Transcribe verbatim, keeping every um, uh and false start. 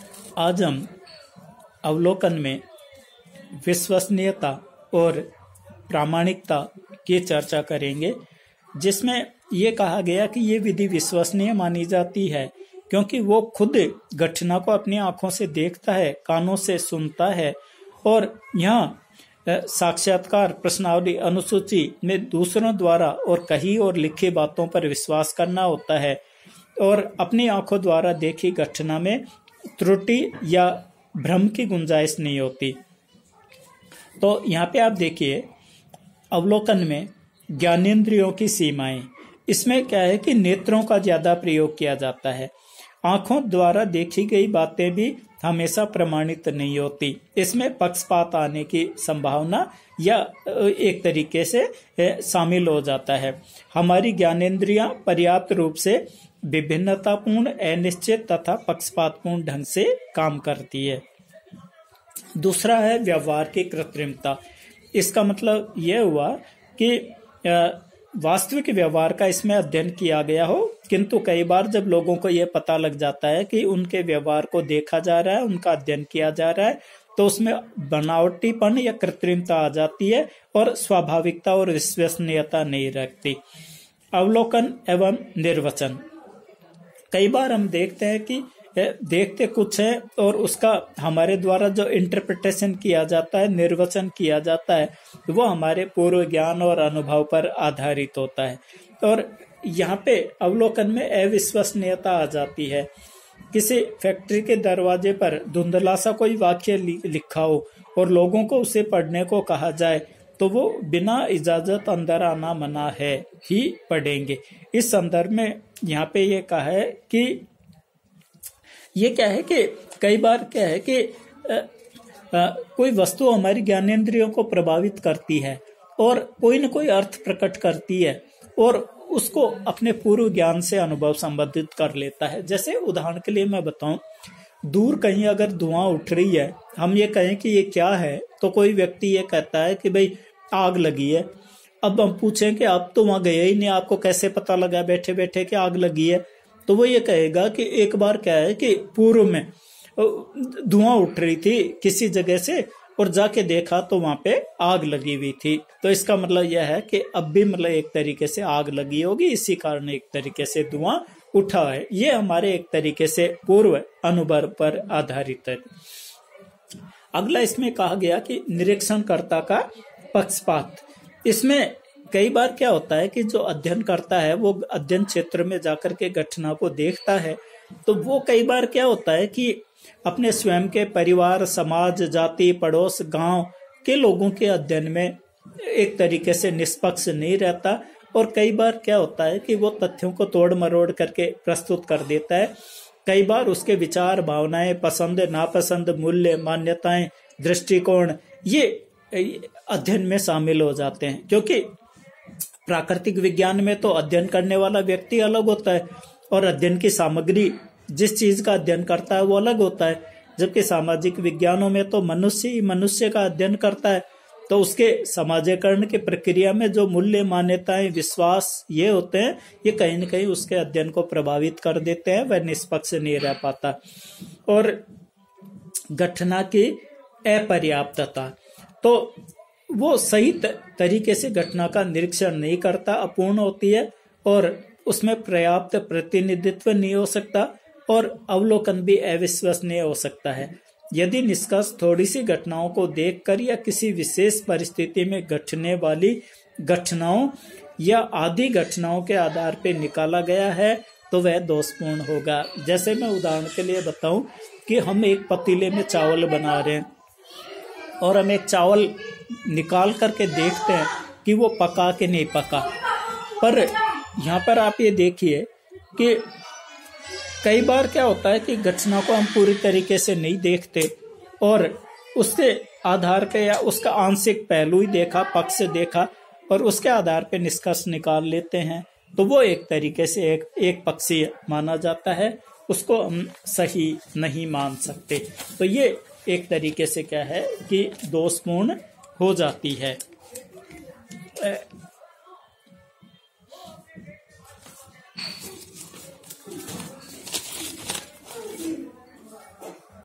आज हम अवलोकन में विश्वसनीयता और प्रामाणिकता की चर्चा करेंगे, जिसमें ये कहा गया कि ये विधि विश्वसनीय मानी जाती है क्योंकि वो खुद घटना को अपनी आंखों से देखता है, कानों से सुनता है और यहाँ साक्षात्कार प्रश्नावली अनुसूची में दूसरों द्वारा और कही और लिखी बातों पर विश्वास करना होता है और अपनी आंखों द्वारा देखी घटना में त्रुटि या भ्रम की गुंजाइश नहीं होती। तो यहाँ पे आप देखिए अवलोकन में ज्ञानेंद्रियों की सीमाएं, इसमें क्या है कि नेत्रों का ज्यादा प्रयोग किया जाता है। आंखों द्वारा देखी गई बातें भी हमेशा प्रमाणित नहीं होती, इसमें पक्षपात आने की संभावना या एक तरीके से शामिल हो जाता है। हमारी ज्ञानेंद्रियां पर्याप्त रूप से विभिन्नतापूर्ण, अनिश्चित तथा पक्षपातपूर्ण ढंग से काम करती है। दूसरा है व्यवहार की कृत्रिमता। इसका मतलब यह हुआ कि वास्तविक व्यवहार का इसमें अध्ययन किया गया हो, किंतु कई बार जब लोगों को यह पता लग जाता है कि उनके व्यवहार को देखा जा रहा है, उनका अध्ययन किया जा रहा है, तो उसमें बनावटीपन या कृत्रिमता आ जाती है और स्वाभाविकता और विश्वसनीयता नहीं रखती। अवलोकन एवं निर्वचन, कई बार हम देखते हैं कि देखते कुछ है और उसका हमारे द्वारा जो इंटरप्रिटेशन किया जाता है, निर्वचन किया जाता है, वो हमारे पूर्व ज्ञान और अनुभव पर आधारित होता है। और यहाँ पे अवलोकन में अविश्वसनीयता आ जाती है। किसी फैक्ट्री के दरवाजे पर धुंधला सा कोई वाक्य लिखा हो और लोगों को उसे पढ़ने को कहा जाए तो वो बिना इजाजत अंदर आना मना है ही पढ़ेंगे। इस संदर्भ में यहाँ पे ये कहा है कि ये क्या है कि कई बार क्या है कि आ, आ, कोई वस्तु हमारी ज्ञानेंद्रियों को प्रभावित करती है और कोई न कोई अर्थ प्रकट करती है और उसको अपने पूर्व ज्ञान से अनुभव संबंधित कर लेता है। जैसे उदाहरण के लिए मैं बताऊं, दूर कहीं अगर धुआं उठ रही है, हम ये कहें कि ये क्या है, तो कोई व्यक्ति ये कहता है कि भाई आग लगी है। अब हम पूछें कि आप तो वहां गए ही नहीं, आपको कैसे पता लगा बैठे बैठे कि आग लगी है, तो वो ये कहेगा कि एक बार क्या है कि पूर्व में धुआं उठ रही थी किसी जगह से और जाके देखा तो वहां पे आग लगी हुई थी। तो इसका मतलब यह है कि अब भी मतलब एक तरीके से आग लगी होगी, इसी कारण एक तरीके से धुआं उठा है। ये हमारे एक तरीके से पूर्व अनुभव पर आधारित है। अगला इसमें कहा गया कि निरीक्षणकर्ता का पक्षपात। इसमें कई बार क्या होता है कि जो अध्ययन करता है वो अध्ययन क्षेत्र में जाकर के घटना को देखता है, तो वो कई बार क्या होता है कि अपने स्वयं के परिवार, समाज, जाति, पड़ोस, गांव के लोगों के अध्ययन में एक तरीके से निष्पक्ष नहीं रहता और कई बार क्या होता है कि वो तथ्यों को तोड़ मरोड़ करके प्रस्तुत कर देता है। कई बार उसके विचार, भावनाएं, पसंद, नापसंद, मूल्य, मान्यताएं, दृष्टिकोण ये अध्ययन में शामिल हो जाते हैं, क्योंकि प्राकृतिक विज्ञान में तो अध्ययन करने वाला व्यक्ति अलग होता है और अध्ययन की सामग्री जिस चीज का अध्ययन करता है वो अलग होता है, जबकि सामाजिक विज्ञानों में तो मनुष्य ही मनुष्य का अध्ययन करता है। तो उसके समाजीकरण की प्रक्रिया में जो मूल्य, मान्यताएं, विश्वास ये होते हैं, ये कहीं न कहीं उसके अध्ययन को प्रभावित कर देते हैं, वह निष्पक्ष नहीं रह पाता। और घटना की अपर्याप्तता, तो वो सही तरीके से घटना का निरीक्षण नहीं करता, अपूर्ण होती है और उसमें पर्याप्त प्रतिनिधित्व नहीं हो सकता और अवलोकन भी अविश्वसनीय हो सकता है। यदि निष्कर्ष थोड़ी सी घटनाओं को देखकर या किसी विशेष परिस्थिति में घटने वाली घटनाओं या आदि घटनाओं के आधार पर निकाला गया है तो वह दोषपूर्ण होगा। जैसे मैं उदाहरण के लिए बताऊं कि हम एक पतीले में चावल बना रहे हैं और हम एक चावल निकाल करके देखते हैं कि वो पका कि नहीं पका, पर यहाँ पर आप ये देखिए कि कई बार क्या होता है कि घटना को हम पूरी तरीके से नहीं देखते और उसके आधार पे या उसका आंशिक पहलू ही देखा, पक्ष देखा और उसके आधार पे निष्कर्ष निकाल लेते हैं, तो वो एक तरीके से एक एक पक्षीय माना जाता है, उसको हम सही नहीं मान सकते। तो ये एक तरीके से क्या है कि दोषपूर्ण हो जाती है।